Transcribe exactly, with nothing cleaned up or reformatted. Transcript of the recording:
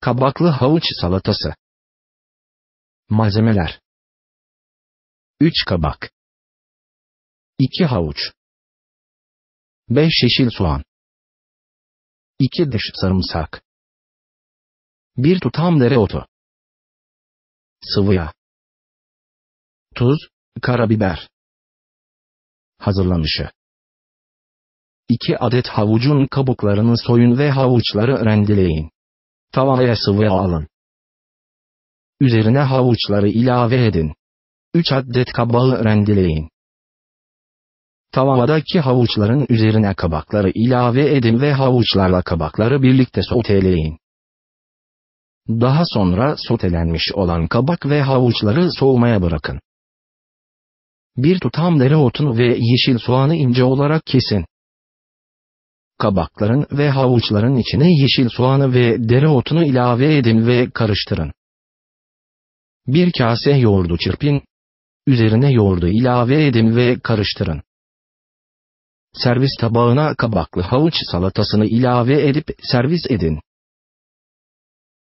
Kabaklı havuç salatası. Malzemeler: üç kabak, iki havuç, beş yeşil soğan, iki diş sarımsak, bir tutam dereotu, sıvı yağ, tuz, karabiber. Hazırlanışı: iki adet havucun kabuklarını soyun ve havuçları rendeleyin. Tavaya sıvı yağ alın. Üzerine havuçları ilave edin. üç adet kabağı rendeleyin. Tavadaki havuçların üzerine kabakları ilave edin ve havuçlarla kabakları birlikte soteleyin. Daha sonra sotelenmiş olan kabak ve havuçları soğumaya bırakın. Bir tutam dereotunu ve yeşil soğanı ince olarak kesin. Kabakların ve havuçların içine yeşil soğanı ve dereotunu ilave edin ve karıştırın. Bir kase yoğurdu çırpın. Üzerine yoğurdu ilave edin ve karıştırın. Servis tabağına kabaklı havuç salatasını ilave edip servis edin.